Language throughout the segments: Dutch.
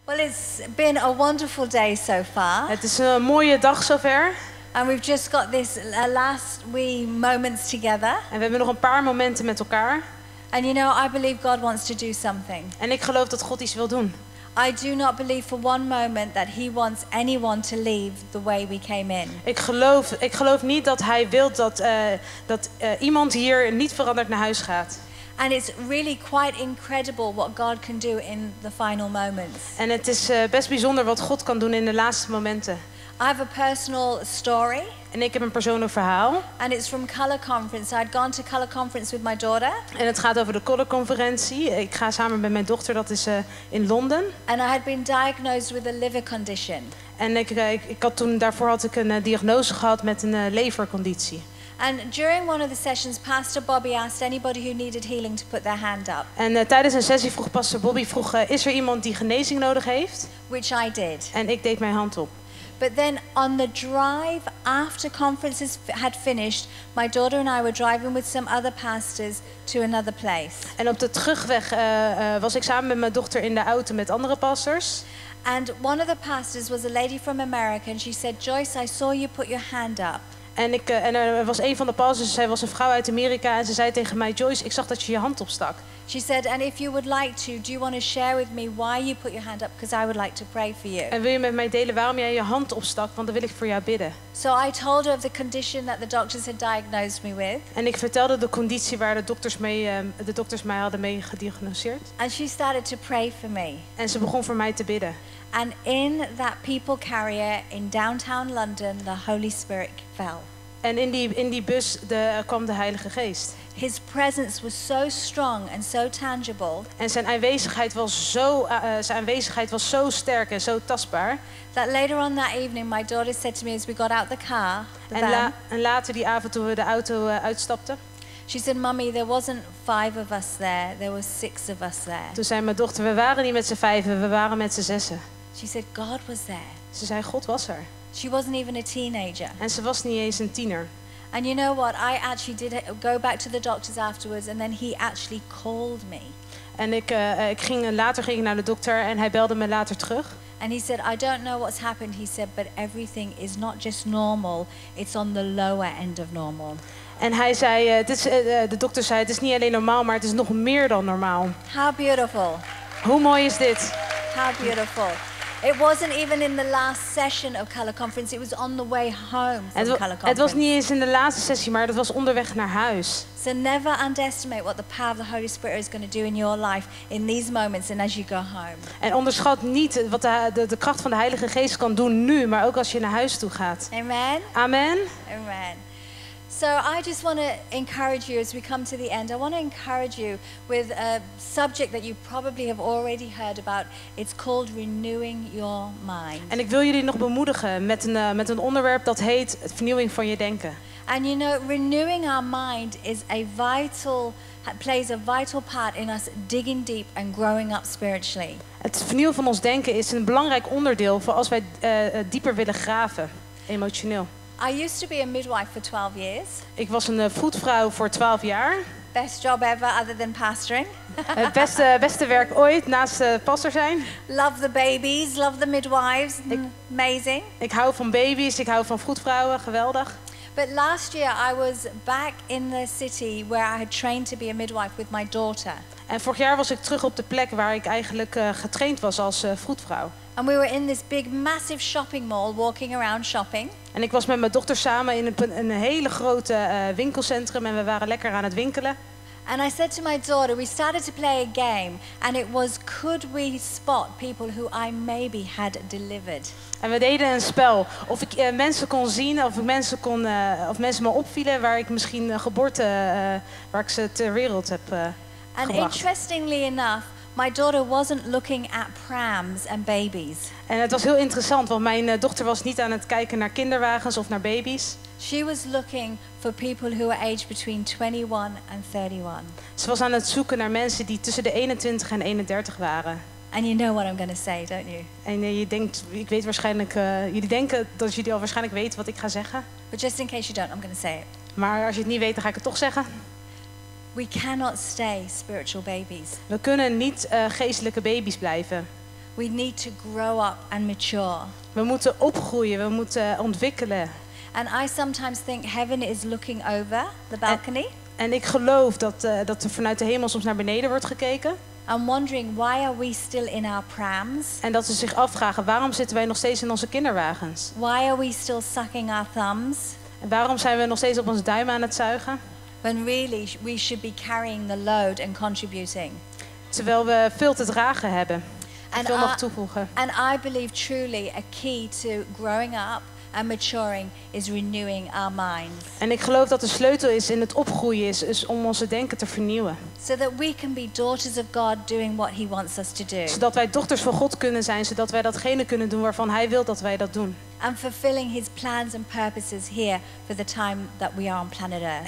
Well, it's been a wonderful day so far. Het is een mooie dag zover. And we've just got this last wee moments together. En we hebben nog een paar momenten met elkaar. And you know, I believe God wants to do something. En ik geloof dat God iets wil doen. I do not believe for one moment that he wants anyone to leave the way we came in. Ik geloof niet dat hij wil dat iemand hier niet veranderd naar huis gaat. And it's really quite incredible what God can do in the final moments. En het is best bijzonder wat God kan doen in de laatste momenten. I have a personal story. En ik heb een persoonlijk verhaal. And it's from Color Conference. I'd gone to Color Conference with my daughter. En het gaat over de Color-conferentie. Ik ga samen met mijn dochter, dat is in Londen. And I had been diagnosed with a liver condition. En daarvoor had ik een diagnose gehad met een leverconditie. And during one of the sessions, Pastor Bobby asked anybody who needed healing to put their hand up. En tijdens een sessie vroeg pastor Bobby, is er iemand die genezing nodig heeft? Which I did. En ik deed mijn hand op. But then on the drive after conferences had finished, my daughter and I were driving with some other pastors to another place. En op de terugweg was ik samen met mijn dochter in de auto met andere pastors. And one of the pastors was a lady from America and she said, "Joyce, I saw you put your hand up." En er was een van de pastors, zij was een vrouw uit Amerika en ze zei tegen mij, Joyce, ik zag dat je je hand opstak. She said, "And if you would like to, do you want to share with me why you put your hand up? Because I would like to pray for you." En wil je met mij delen waarom jij je hand opstak, want dan wil ik voor jou bidden. So I told her of the condition that the doctors had diagnosed me with. En ik vertelde de conditie waar de dokters mij hadden mee gediagnoseerd. And she started to pray for me. En ze begon voor mij te bidden. And in that people carrier in downtown London, the Holy Spirit fell. En in die bus kwam de Heilige Geest. His presence was so strong and so tangible. En zijn aanwezigheid was zo sterk en zo tastbaar. That later on that evening, my daughter said to me as we got out the car, the van, en later die avond toen we de auto uitstapten. She said, "Mummy, there wasn't 5 of us there were 6 of us there." Toen zei mijn dochter, we waren niet met z'n 5, we waren met z'n 6. She said, "God was there." Ze zei, God was er. She wasn't even a teenager. En ze was niet eens een tiener. And you know what? I actually did go back to the doctors afterwards, and then he actually called me. En later ging ik naar de dokter en hij belde me later terug. And he said, "I don't know what's happened," he said, "but everything is not just normal, it's on the lower end of normal." En hij zei, de dokter zei, het is niet alleen normaal, maar het is nog meer dan normaal. How beautiful. Hoe mooi is dit? How beautiful. It wasn't even in the last session of Color Conference, it was on the way home from Color Conference. Het was niet eens in de laatste sessie, maar dat was onderweg naar huis. So never underestimate what the power of the Holy Spirit is going to do in your life in these moments and as you go home. En onderschat niet wat de kracht van de Heilige Geest kan doen nu, maar ook als je naar huis toe gaat. Amen. Amen. Amen. So I just want to encourage you as we come to the end. I want to encourage you with a subject that you probably have already heard about. It's called renewing your mind. En ik wil jullie nog bemoedigen met een onderwerp dat heet vernieuwing van je denken. And you know, renewing our mind plays a vital part in us digging deep and growing up spiritually. Het vernieuwen van ons denken is een belangrijk onderdeel voor als wij dieper willen graven, emotioneel. I used to be a midwife for 12 years. Ik was een vroedvrouw voor 12 jaar. Best job ever other than pastoring. Het beste werk ooit naast pastor zijn. Love the babies, love the midwives. Amazing. Ik hou van baby's, ik hou van vroedvrouwen, geweldig. But last year I was back in the city where I had trained to be a midwife with my daughter. En vorig jaar was ik terug op de plek waar ik eigenlijk getraind was als vroedvrouw. And we were in this big massive shopping mall walking around shopping. En ik was met mijn dochter samen in een hele grote winkelcentrum en we waren lekker aan het winkelen. And I said to my daughter, we started to play a game and it was, could we spot people who I maybe had delivered? En we deden een spel. Of ik mensen kon zien, of mensen me opvielen waar ik misschien waar ik ze ter wereld heb And gebracht. interestingly enough, my daughter wasn't looking at prams and babies. En het was heel interessant, want mijn dochter was niet aan het kijken naar kinderwagens of naar baby's. She was looking for people who were aged between 21 and 31. Ze was aan het zoeken naar mensen die tussen de 21 en 31 waren. And you know what I'm going to say, don't you? En je denkt, ik weet waarschijnlijk, jullie denken dat jullie al waarschijnlijk weten wat ik ga zeggen. But just in case you don't, I'm going to say it. Maar als je het niet weet, dan ga ik het toch zeggen. We cannot stay spiritual babies. We kunnen niet geestelijke baby's blijven. We need to grow up and mature. We moeten opgroeien, we moeten ontwikkelen. And I sometimes think heaven is looking over the balcony En ik geloof dat er vanuit de hemel soms naar beneden wordt gekeken. and wondering, why are we still in our prams? En dat ze zich afvragen, waarom zitten wij nog steeds in onze kinderwagens? Why are we still sucking our thumbs? En waarom zijn we nog steeds op onze duim aan het zuigen? When really we should be carrying the load and contributing. Terwijl we veel te dragen hebben. Ik And wil nog toevoegen. And I believe truly a key to growing up and maturing is renewing our minds. En ik geloof dat de sleutel is in het opgroeien is om onze denken te vernieuwen. So that we can be daughters of God doing what He wants us to do. Zodat wij dochters van God kunnen zijn, zodat wij datgene kunnen doen waarvan Hij wil dat wij dat doen. And fulfilling His plans and purposes here for the time that we are on planet Earth. En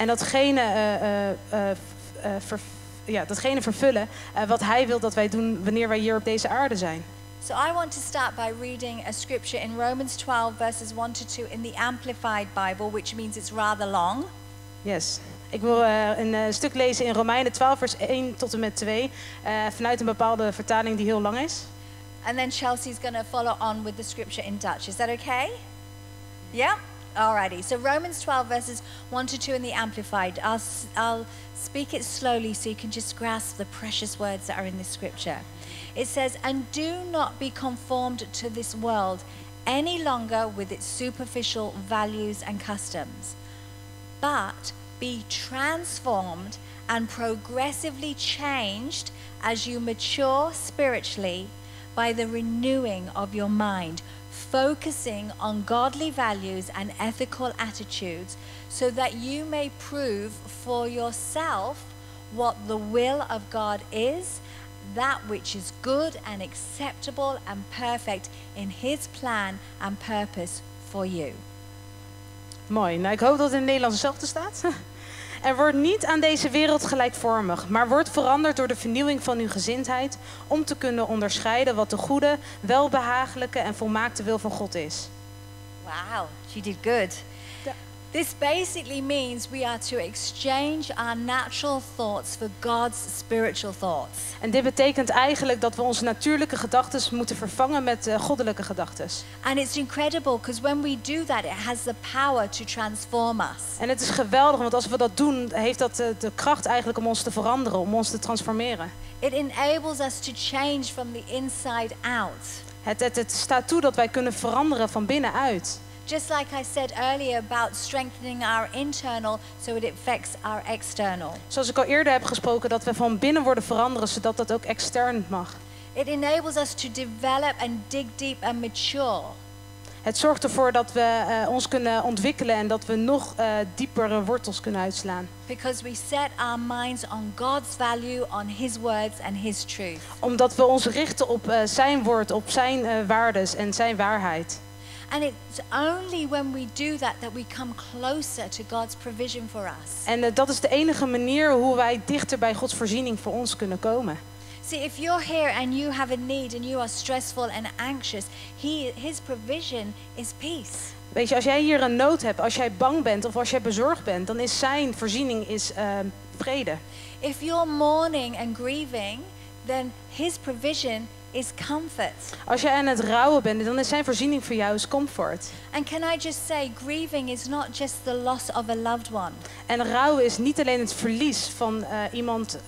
datgene vervullen wat Hij wil dat wij doen wanneer wij hier op deze aarde zijn. So I want to start by reading a scripture in Romans 12 verses 1 to 2 in the Amplified Bible, which means it's rather long. Yes. Ik wil een stuk lezen in Romeinen 12 vers 1 tot en met 2 vanuit een bepaalde vertaling die heel lang is. And then Chelsea's going to follow on with the scripture in Dutch. Is that okay? Yeah? Alrighty. So Romans 12 verses 1 to 2 in the Amplified. I'll speak it slowly so you can just grasp the precious words that are in this scripture. It says, "And do not be conformed to this world any longer with its superficial values and customs, but be transformed and progressively changed as you mature spiritually by the renewing of your mind, focusing on godly values and ethical attitudes, so that you may prove for yourself what the will of God is, that which is good and acceptable and perfect in His plan and purpose for you." Mooi. Nou, ik hoop dat het in het Nederlands hetzelfde staat. Er wordt niet aan deze wereld gelijkvormig, maar wordt veranderd door de vernieuwing van uw gezindheid om te kunnen onderscheiden wat de goede, welbehagelijke en volmaakte wil van God is. Wow, she did good. This basically means we are to exchange our natural thoughts for God's spiritual thoughts. En dit betekent eigenlijk dat we onze natuurlijke gedachten moeten vervangen met goddelijke gedachten. And it's incredible because when we do that, it has the power to transform us. En het is geweldig, want als we dat doen, heeft dat de kracht eigenlijk om ons te veranderen, om ons te transformeren. It enables us to change from the inside out. Het staat toe dat wij kunnen veranderen van binnenuit. Just like I said earlier about strengthening our internal so it affects our external. Zoals ik al eerder heb gesproken, dat we van binnen worden veranderen, zodat dat ook extern mag. It enables us to develop and dig deep and mature. Het zorgt ervoor dat we ons kunnen ontwikkelen en dat we nog diepere wortels kunnen uitslaan. Because we set our minds on God's value, on His words and His truth. Omdat we ons richten op zijn woord, op zijn waardes en zijn waarheid. And it's only when we do that that we come closer to God's provision for us. En dat is de enige manier hoe wij dichter bij Gods voorziening voor ons kunnen komen. See, if you're here and you have a need and you are stressful and anxious, His provision is peace. Weet je, als jij hier een nood hebt, als jij bang bent of als jij bezorgd bent, dan is zijn voorziening vrede. If you're mourning and grieving, then His provision is comfort. Als jij aan het rouwen bent, dan is zijn voorziening voor jou is comfort. And can I just say, grieving is not just the loss of a loved one. En rouwen is niet alleen het verlies van iemand.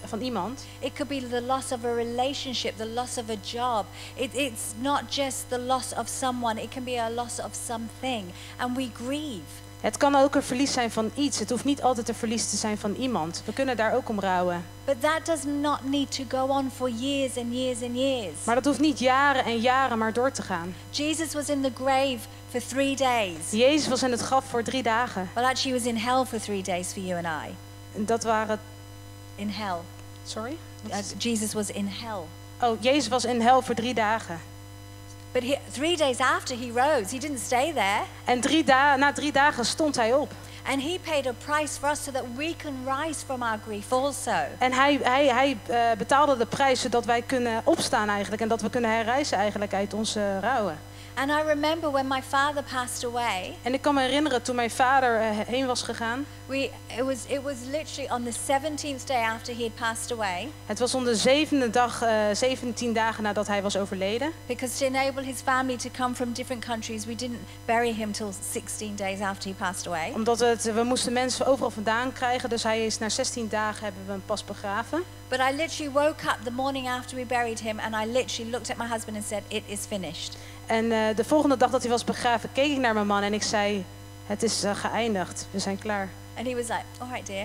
It could be the loss of a relationship, the loss of a job. It's not just the loss of someone. It can be a loss of something. And we grieve. Het kan ook een verlies zijn van iets. Het hoeft niet altijd een verlies te zijn van iemand. We kunnen daar ook om rouwen. But that does not need to go on for years and years and years. Maar dat hoeft niet jaren en jaren maar door te gaan. Jesus was in the grave for 3 days. Jezus was in het graf voor 3 dagen. Well, actually he was in hell for 3 days for you and I. En dat waren... In hell. Sorry? Jesus was in hell. Oh, Jezus was in hel voor 3 dagen. But 3 days after he rose, he didn't stay there. En na 3 dagen stond hij op. And he paid a price for us so that we can rise from our grief also. En hij betaalde de prijs zodat wij kunnen opstaan eigenlijk. En dat we kunnen herrijzen eigenlijk uit onze rouwen. And I remember when my father passed away. En ik kan me herinneren toen mijn vader heen was gegaan. It was literally on the 17th day after he had passed away, Het was om de 7e dag, 17 dagen nadat hij was overleden. because to enable his family to come from different countries, we didn't bury him till 16 days after he passed away. Omdat we moesten mensen overal vandaan krijgen. Dus hij is na 16 dagen hebben we hem pas begraven. But I literally woke up the morning after we buried him, and I literally looked at my husband and said, "It is finished." En de volgende dag dat hij was begraven, keek ik naar mijn man en ik zei, het is geëindigd, we zijn klaar. And he was like, "All right, dear."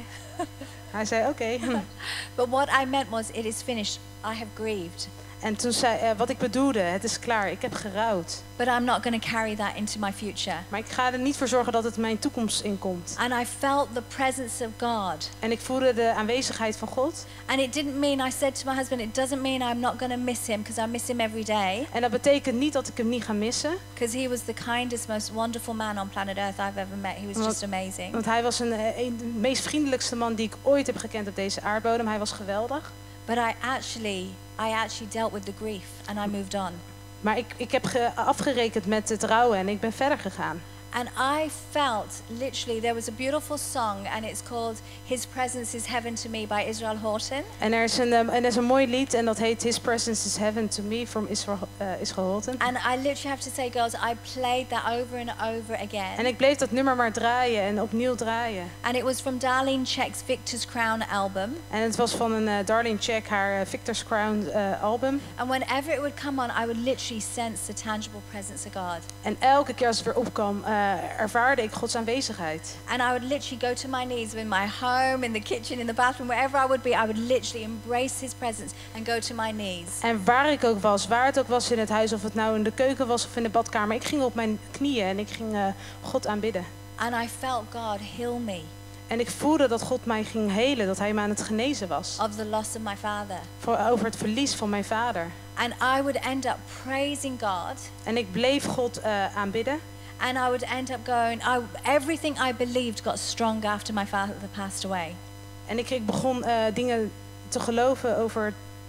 Hij zei, oké. But what I meant was, "It is finished. I have grieved." En toen zei wat ik bedoelde, het is klaar, ik heb gerouwd. But I'm not going to carry that into my future. Maar ik ga er niet voor zorgen dat het mijn toekomst inkomt. And I felt the presence of God. En ik voelde de aanwezigheid van God. And it didn't mean, I said to my husband, it doesn't mean I'm not going to miss him, because I miss him every day. En dat betekent niet dat ik hem niet ga missen. Because he was the kindest, most wonderful man on planet Earth I've ever met. He was just amazing. Want hij was de meest vriendelijkste man die ik ooit heb gekend op deze aardbodem. Hij was geweldig. But I actually dealt with the grief and I moved on. Maar ik heb afgerekend met het rouwen en ik ben verder gegaan. And I felt, literally, there was a beautiful song and it's called His Presence is Heaven to Me by Israel Houghton. En er is een mooi lied en dat heet His Presence is Heaven to Me from Israel Houghton. And I literally have to say, girls, I played that over and over again. En ik bleef dat nummer maar draaien en opnieuw draaien. And it was from Darlene Zschech's Victor's Crown album. En het was van een Darlene Zschech, haar Victor's Crown album. And whenever it would come on, I would literally sense the tangible presence of God. En elke keer als het weer opkwam, ervaarde ik Gods aanwezigheid. And I would literally go to my knees in my home, in the kitchen, in the bathroom, wherever I would be, I would literally embrace His presence and go to my knees. En waar ik ook was, waar het ook was in het huis, of het nou in de keuken was of in de badkamer, ik ging op mijn knieën en ik ging God aanbidden. And I felt God heal me. En ik voelde dat God mij ging helen, dat hij me aan het genezen was. Of the loss of my father. Over het verlies van mijn vader. And I would end up praising God. En ik bleef God aanbidden. And I would end up going, everything I believed got stronger after my father passed away. En ik begon dingen te geloven over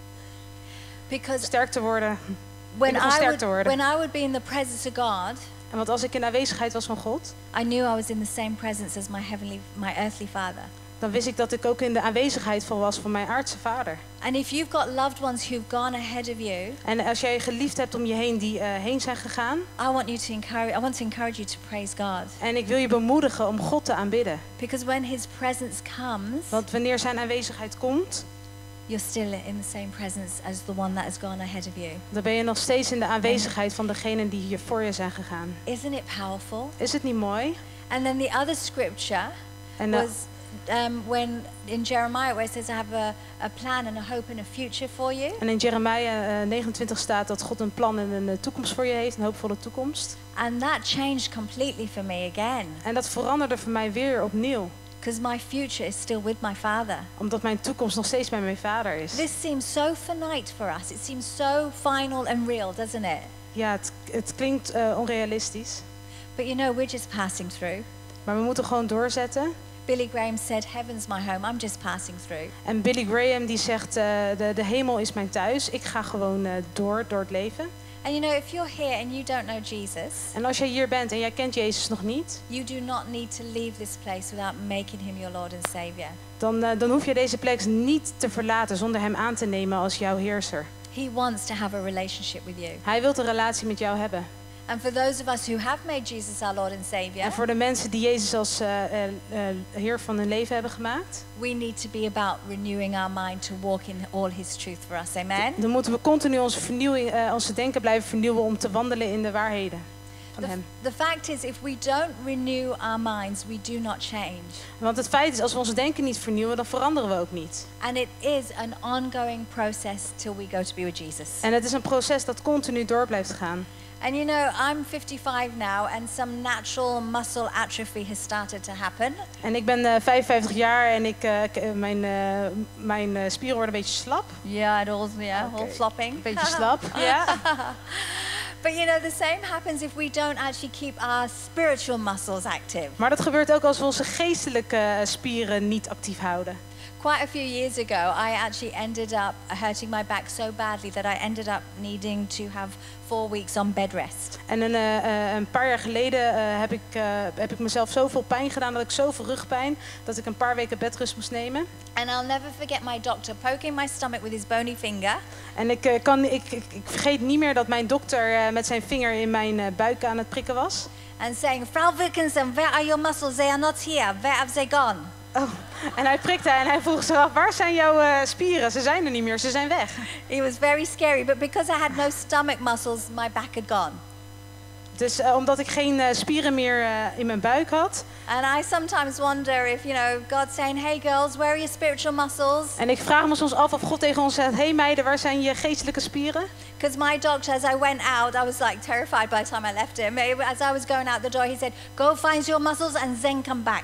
sterk te worden. When I would be in the presence of God, en want als ik in de aanwezigheid was van God, I knew I was in the same presence as my earthly father. Dan wist ik dat ik ook in de aanwezigheid was van mijn aardse vader. And if you've got loved ones who've gone ahead of you, en als jij geliefd hebt om je heen die heen zijn gegaan, I want to encourage you to praise God. En ik wil je bemoedigen om God te aanbidden. Because when His presence comes, want wanneer zijn aanwezigheid komt, you're still in the same presence as the one that has gone ahead of you. Dan ben je nog steeds in de aanwezigheid van degenen die hier voor je zijn gegaan. Isn't it powerful? Is het niet mooi? And then the other scripture was when in Jeremiah where it says I have a plan and a hope and a future for you. En in Jeremia 29 staat dat God een plan en een toekomst voor je heeft, een hoopvolle toekomst. And that changed completely for me again. En dat veranderde voor mij weer opnieuw. Because my future is still with my father. Omdat mijn toekomst nog steeds bij mijn vader is. This seems so finite for us. It seems so final and real, doesn't it? Ja, het klinkt onrealistisch. But you know, we're just passing through. Maar we moeten gewoon doorzetten. Billy Graham said, "Heaven's my home. I'm just passing through." En Billy Graham die zegt, de hemel is mijn thuis. Ik ga gewoon door het leven. And you know, if you're here and you don't know Jesus, en als jij hier bent en jij kent Jezus nog niet, you do not need to leave this place without making Him your Lord and Savior. Dan hoef je deze plek niet te verlaten zonder Hem aan te nemen als jouw heerser. He wants to have a relationship with you. Hij wil een relatie met jou hebben. And for those of us who have made Jesus our Lord and Savior, en voor de mensen die Jezus als Heer van hun leven hebben gemaakt, we need to be about renewing our mind to walk in all His truth for us. Amen. Dan moeten we continu onze denken blijven vernieuwen om te wandelen in de waarheden van Hem. The fact is, if we don't renew our minds, we do not change. Want het feit is, als we ons denken niet vernieuwen, dan veranderen we ook niet. And it is an ongoing process till we go to be with Jesus. En het is een proces dat continu door blijft gaan. And you know, I'm 55 now and some natural muscle atrophy has started to happen. En ik ben 55 jaar en mijn spieren worden een beetje slap. Ja, all flopping. Een beetje slap, ja. But you know, the same happens if we don't actually keep our spiritual muscles active. Maar dat gebeurt ook als we onze geestelijke spieren niet actief houden. quite a few years ago, I actually ended up hurting my back so badly that I ended up needing to have 4 weeks on bed rest. En een paar jaar geleden heb ik mezelf zoveel pijn gedaan, dat ik zoveel rugpijn, dat ik een paar weken bedrust moest nemen. And I'll never forget my doctor poking my stomach with his bony finger. En ik vergeet niet meer dat mijn dokter met zijn vinger in mijn buik aan het prikken was. And saying, Frau Wilkinson, where are your muscles? They are not here. Where have they gone? Oh. En hij prikte en hij vroeg zich af, waar zijn jouw spieren? Ze zijn er niet meer, ze zijn weg. It was very scary, but because I had no stomach muscles, my back had gone. Dus omdat ik geen spieren meer in mijn buik had. And I sometimes wonder if, God's saying, hey girls, where are your spiritual muscles? En ik vraag me soms af of God tegen ons zegt, hey meiden, waar zijn je geestelijke spieren? Because my doctor, as I went out, I was like terrified by the time I left him. As I was going out the door, he said, go find your muscles and then come back.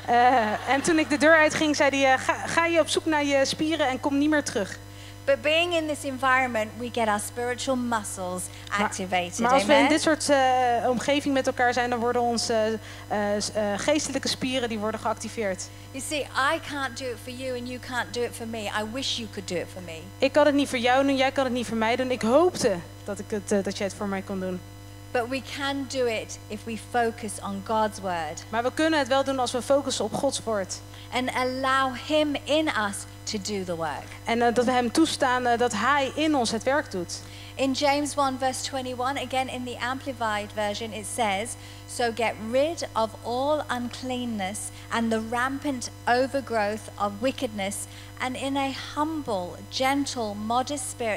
En toen ik de deur uitging, zei hij, ga je op zoek naar je spieren en kom niet meer terug. But being in this environment, we get our spiritual muscles activated. Maar als we in dit soort omgeving met elkaar zijn, dan worden onze geestelijke spieren die worden geactiveerd. You see, I can't do it for you and you can't do it for me. I wish you could do it for me. Ik kan het niet voor jou doen, jij kan het niet voor mij doen. Ik hoopte dat jij het voor mij kon doen. But we can do it if we focus on God's word. Maar we kunnen het wel doen als we focussen op Gods woord. And allow him in us to do the work. En dat we hem toestaan dat hij in ons het werk doet. In James 1 verse 21, again in the Amplified version, it says, so get rid of all uncleanness and the rampant overgrowth of wickedness, and in a humble, gentle, modest spirit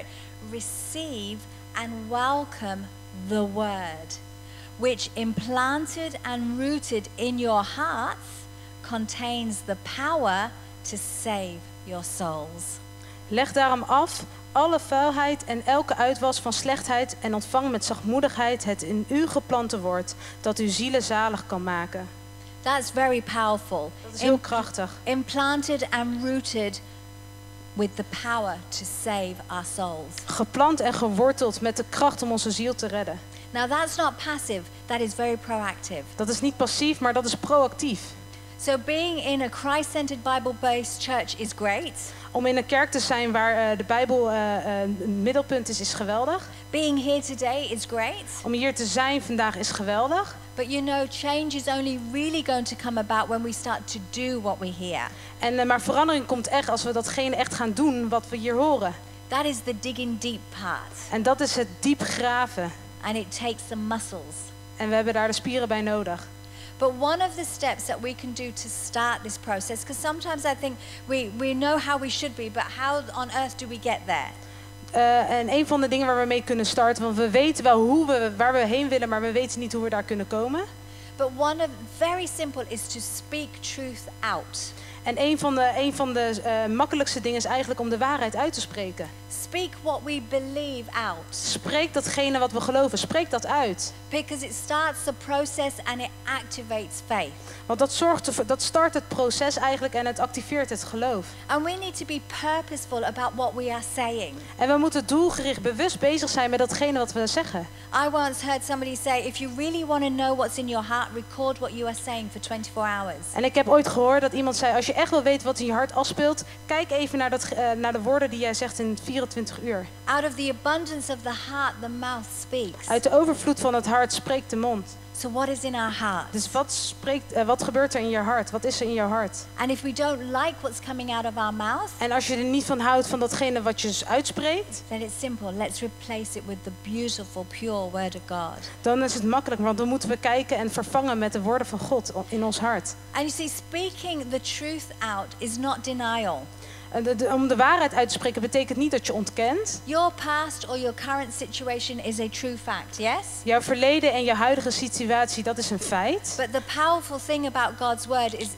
receive and welcome the word, which implanted and rooted in your hearts contains the power to save your souls. Leg daarom af alle vuilheid en elke uitwas van slechtheid en ontvang met zachtmoedigheid het in u geplante woord dat uw zielen zalig kan maken. That's very powerful. Dat is heel krachtig. Implanted and rooted with the power to save our souls. Geplant en geworteld met de kracht om onze ziel te redden. Now that's not passive, that is very proactive. Dat is niet passief, maar dat is proactief. So being in a Christ-centered Bible-based church is great. Om in een kerk te zijn waar de Bijbel een middelpunt is geweldig. Being here today is great. Om hier te zijn vandaag is geweldig. But change is only really going to come about when we start to do what we hear. Maar verandering komt echt als we datgene echt gaan doen wat we hier horen. That is the digging deep part. En dat is het diep graven. And it takes some muscles. En we hebben daar de spieren bij nodig. But one of the steps that we can do to start this process, because sometimes I think we know how we should be, but how on earth do we get there? En een van de dingen waar we mee kunnen starten, want we weten wel waar we heen willen, maar we weten niet hoe we daar kunnen komen. But very simple is to speak truth out. En een van de makkelijkste dingen is eigenlijk om de waarheid uit te spreken. Speak what we believe out. Spreek datgene wat we geloven, spreek dat uit. Because it starts the process and it activates faith. Want dat start het proces eigenlijk en het activeert het geloof. And we need to be purposeful about what we are saying. En we moeten doelgericht bewust bezig zijn met datgene wat we zeggen. I once heard somebody say, if you really want to know what's in your heart, record what you are saying for 24 hours. En ik heb ooit gehoord dat iemand zei, als je echt wil weten wat in je hart afspeelt, kijk even naar de woorden die jij zegt in 24 uur. Out of the abundance of the heart, the mouth speaks. Uit de overvloed van het hart spreekt de mond. So what is in our heart? Dus wat gebeurt er in je hart? Wat is er in je hart? And if we don't like what's coming out of our mouth, En als je er niet van houdt van datgene wat je uitspreekt, then it's simple. Let's replace it with the beautiful, pure word of God. dan is het makkelijk, want dan moeten we kijken en vervangen met de woorden van God in ons hart. And you see, speaking the truth out is not denial. Om de waarheid uit te spreken betekent niet dat je ontkent. Your past or your current situation is a true fact, yes? Jouw verleden en je huidige situatie, dat is een feit. But the powerful thing about God's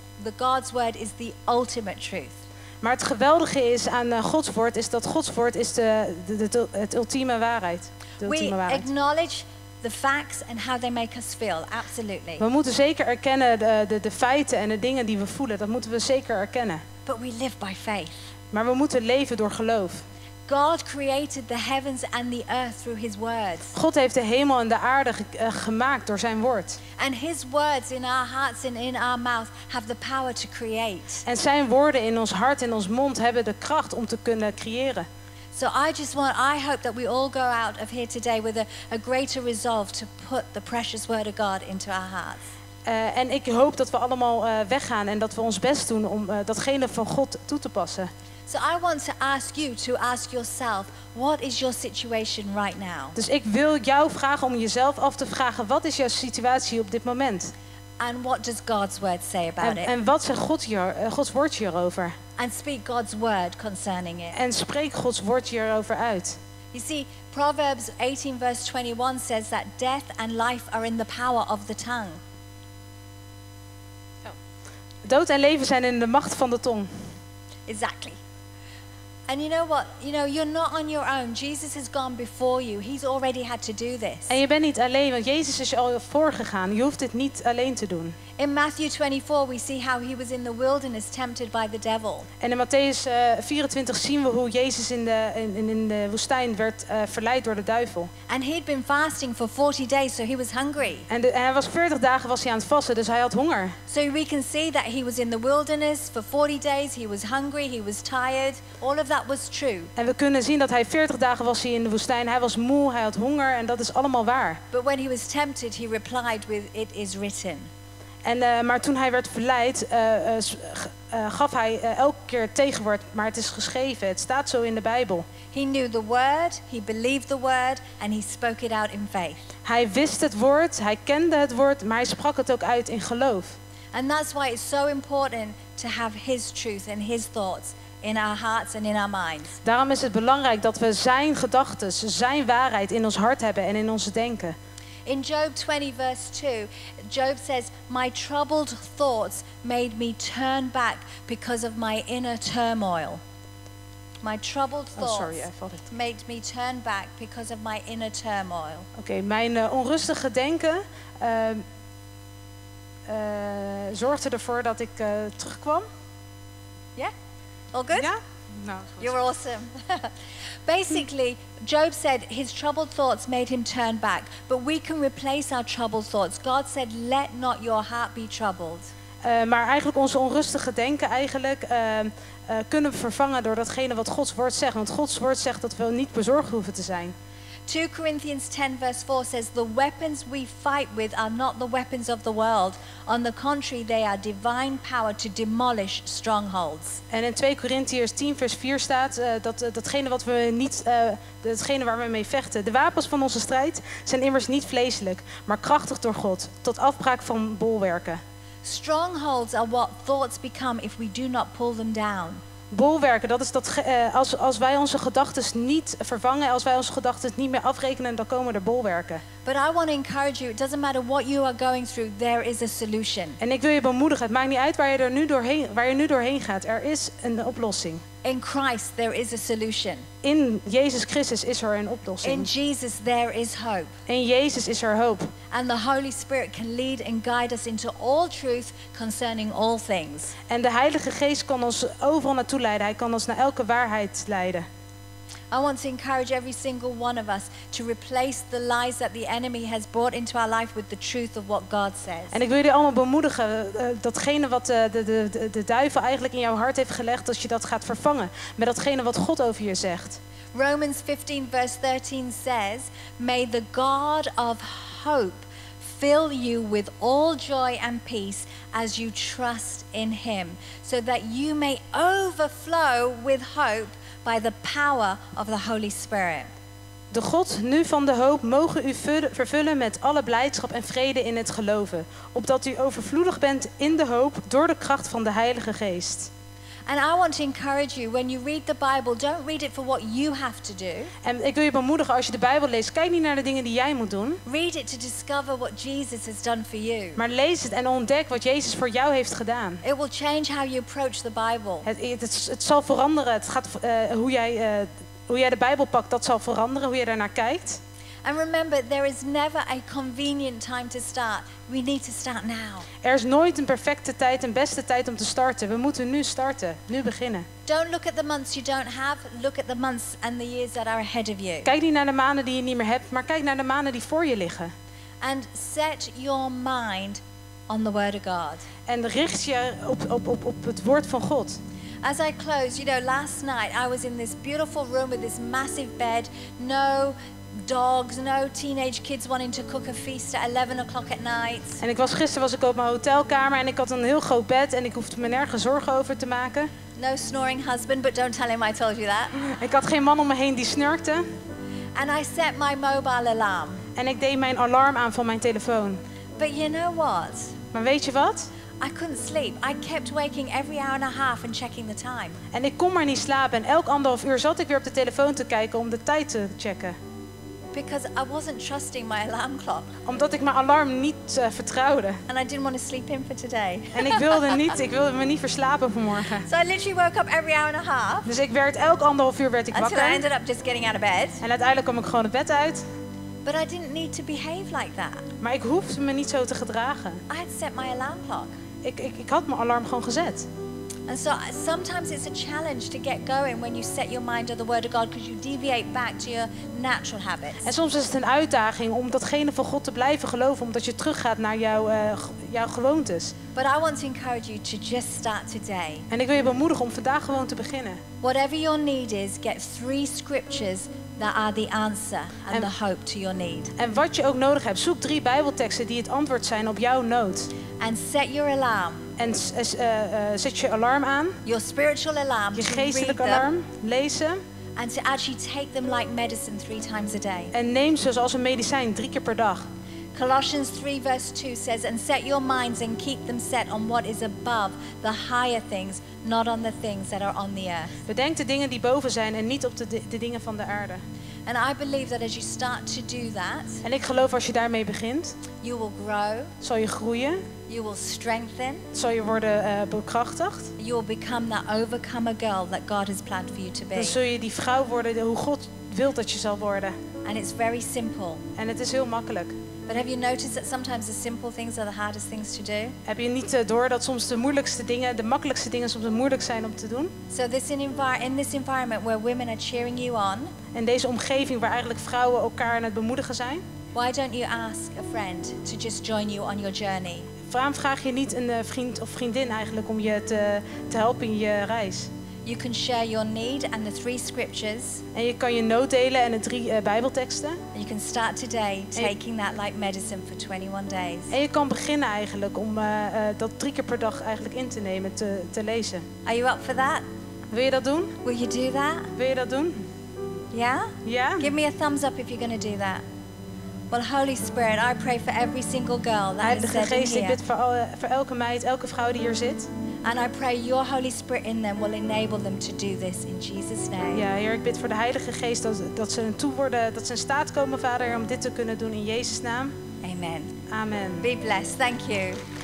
word is the ultimate truth. Maar het geweldige is aan Gods woord is dat Gods woord is het ultieme waarheid. De ultieme We waarheid. acknowledge the facts and how they make us feel, absolutely. We moeten zeker erkennen de feiten en de dingen die we voelen. Dat moeten we zeker erkennen. But we live by faith. Maar we moeten leven door geloof. God created the heavens and the earth through his words. God heeft de hemel en de aarde gemaakt door zijn woord. And his words in our hearts and in our mouth have the power to create. En zijn woorden in ons hart en ons mond hebben de kracht om te kunnen creëren. So I hope that we all go out of here today with a greater resolve to put the precious word of God into our hearts. En ik hoop dat we allemaal weggaan en dat we ons best doen om datgene van God toe te passen. So I want to ask you to ask yourself, what is your situation right now? Dus ik wil jou vragen om jezelf af te vragen, wat is jouw situatie op dit moment? And what does God's word say about it? En wat zegt Gods woord hierover? And speak God's word concerning it. En spreek Gods woord hierover uit. You see, Proverbs 18 verse 21 says that death and life are in the power of the tongue. Dood en leven zijn in de macht van de tong. Exactly. And you know what? You know, you're not on your own. Jesus has gone before you. He's already had to do this. En je bent niet alleen, want Jezus is al voorgegaan. Je hoeft dit niet alleen te doen. In Matthew 24 we see how he was in the wilderness tempted by the devil. En in Matthäus 24 zien we hoe Jezus in de woestijn werd verleid door de duivel. And he'd been fasting for 40 days, so he was hungry. En hij was 40 dagen was hij aan het vasten, dus hij had honger. So we can see that he was in the wilderness for 40 days. He was hungry, he was tired. All of that was true. En we kunnen zien dat hij 40 dagen was in de woestijn. Hij was moe, hij had honger en dat is allemaal waar. But when he was tempted, he replied with, "It is written." Maar toen hij werd verleid, gaf hij elke keer het tegenwoord. Maar het is geschreven, het staat zo in de Bijbel. He knew the word, he believed the word, and he spoke it out in faith. Hij wist het woord, hij kende het woord, maar hij sprak het ook uit in geloof. And that's why it's so important to have his truth and his thoughts in our hearts and in our minds. Daarom is het belangrijk dat we zijn gedachten, zijn waarheid in ons hart hebben en in ons denken. In Job 20 verse 2, Job says, "My troubled thoughts made me turn back because of my inner turmoil." My troubled thoughts made me turn back because of my inner turmoil. Oké, mijn onrustige denken zorgde ervoor dat ik terugkwam. Yeah? All good? Ja? Nou, goed. You're awesome. Basically, Job said his troubled thoughts made him turn back, but we can replace our troubled thoughts. God said, "Let not your heart be troubled." Maar eigenlijk onze onrustige denken kunnen we vervangen door datgene wat Gods woord zegt. Want Gods woord zegt dat we niet bezorgd hoeven te zijn. 2 Corinthians 10 verse 4 says, "The weapons we fight with are not the weapons of the world. On the contrary, they are divine power to demolish strongholds." En in 2 Korintiërs 10 vers 4 staat datgene waar we mee vechten. De wapens van onze strijd zijn immers niet vleeselijk, maar krachtig door God, tot afbraak van bolwerken. Strongholds are what thoughts become if we do not pull them down. Bolwerken, dat is als wij onze gedachten niet vervangen, als wij onze gedachten niet meer afrekenen, dan komen er bolwerken. But I want to encourage you, it doesn't matter what you are going through, there is a solution. En ik wil je bemoedigen, het maakt niet uit waar je nu doorheen gaat, er is een oplossing. In Christ there is a solution. In Jezus Christus is er een oplossing. In Jesus there is hope. In Jezus is er hoop. And the Holy Spirit can lead and guide us into all truth concerning all things. En de Heilige Geest kan ons overal naartoe leiden. Hij kan ons naar elke waarheid leiden. I want to encourage every single one of us to replace the lies that the enemy has brought into our life with the truth of what God says. En ik wil jullie allemaal bemoedigen, datgene wat de duivel eigenlijk in jouw hart heeft gelegd, dat je dat gaat vervangen met datgene wat God over je zegt. Romans 15 verse 13 says, "May the God of hope fill you with all joy and peace as you trust in him, so that you may overflow with hope by the power of the Holy Spirit." De God nu van de hoop mogen u vervullen met alle blijdschap en vrede in het geloven, opdat u overvloedig bent in de hoop door de kracht van de Heilige Geest. And I want to encourage you, when you read the Bible, don't read it for what you have to do. En ik wil je bemoedigen, als je de Bijbel leest, kijk niet naar de dingen die jij moet doen. Read it to discover what Jesus has done for you. Maar lees het en ontdek wat Jezus voor jou heeft gedaan. It will change how you approach the Bible. Het zal veranderen. Het gaat, hoe jij de Bijbel pakt, dat zal veranderen. Hoe je daarnaar kijkt. And remember, there is never a convenient time to start. We need to start now. Er is nooit een perfecte tijd, een beste tijd om te starten. We moeten nu starten, nu beginnen. Don't look at the months you don't have. Look at the months and the years that are ahead of you. Kijk niet naar de maanden die je niet meer hebt, maar kijk naar de maanden die voor je liggen. And set your mind on the Word of God. En richt je op het woord van God. As I close, last night I was in this beautiful room with this massive bed, no dogs, no teenage kids wanting to cook a feast at 11 o'clock at night. En gisteren was ik op mijn hotelkamer en ik had een heel groot bed en ik hoefde me nergens zorgen over te maken. No snoring husband, but don't tell him I told you that. Ik had geen man om me heen die snurkte. And I set my mobile alarm. En ik deed mijn alarm aan van mijn telefoon. But you know what? Maar weet je wat? I couldn't sleep. I kept waking every hour and a half and checking the time. En ik kon maar niet slapen en elk 1,5 uur zat ik weer op de telefoon te kijken om de tijd te checken. Because I wasn't trusting my alarm clock. Omdat ik mijn alarm niet vertrouwde. And I didn't want to sleep in for today. En ik wilde me niet verslapen vanmorgen. So I literally woke up every hour and a half. Dus ik werd elk 1,5 uur werd ik Until I wakker. ended up just getting out of bed. En uiteindelijk kwam ik gewoon het bed uit. But I didn't need to behave like that. Maar ik hoefde me niet zo te gedragen. I had set my alarm clock. Ik had mijn alarm gewoon gezet. And so sometimes it's a challenge to get going when you set your mind on the Word of God because you deviate back to your natural habits. En soms is het een uitdaging om datgene van God te blijven geloven, omdat je teruggaat naar jouw gewoontes. But I want to encourage you to just start today. En ik wil je bemoedigen om vandaag gewoon te beginnen. Whatever your need is, get 3 scriptures that are the answer and the hope to your need. En wat je ook nodig hebt, zoek 3 Bijbelteksten die het antwoord zijn op jouw nood. And set your alarm. En zet je alarm aan, Your spiritual alarm je to geestelijke read them alarm, lezen. and to actually take them like medicine 3 times a day. En neem ze zoals een medicijn 3 keer per dag. Colossians 3 verse 2 says, and set your minds and keep them set on what is above, the higher things, not on the things that are on the earth. Bedenk de dingen die boven zijn en niet op de dingen van de aarde. And I believe that as you start to do that, En ik geloof als je daarmee begint, you will grow, zal je groeien, you will strengthen, zal je worden bekrachtigd. you will become the overcomer girl that God has planned for you to Dan be. zul je die vrouw worden hoe God wil dat je zal worden. And it's very simple. En het is heel makkelijk. But have you noticed that sometimes the simple things are the hardest things to do? Heb je niet door dat soms de moeilijkste dingen, de makkelijkste dingen soms moeilijk zijn om te doen? So in this environment where women are cheering you on, En deze omgeving waar eigenlijk vrouwen elkaar aan het bemoedigen zijn, why don't you ask a friend to just join you on your journey? waarom vraag je niet een vriend of vriendin eigenlijk om je te helpen in je reis? You can share your need and the 3 scriptures. En je kan je nood delen en de 3 Bijbelteksten. And you can start today taking that like medicine for 21 days. En je kan beginnen eigenlijk om dat 3 keer per dag eigenlijk in te nemen, te lezen. Are you up for that? Wil je dat doen? Will you do that? Wil je dat doen? Yeah? Ja? Give me a thumbs up if you're going to do that. Well, Holy Spirit, I pray for every single girl that is Heilige said in Geest, ik here. bid voor elke meid, elke vrouw die hier zit. And I pray your Holy Spirit in them will enable them to do this in Jesus' name. Ja, Heer, ik bid voor de Heilige Geest dat ze in staat komen, Vader, om dit te kunnen doen in Jezus' naam. Amen. Amen. Be blessed. Thank you.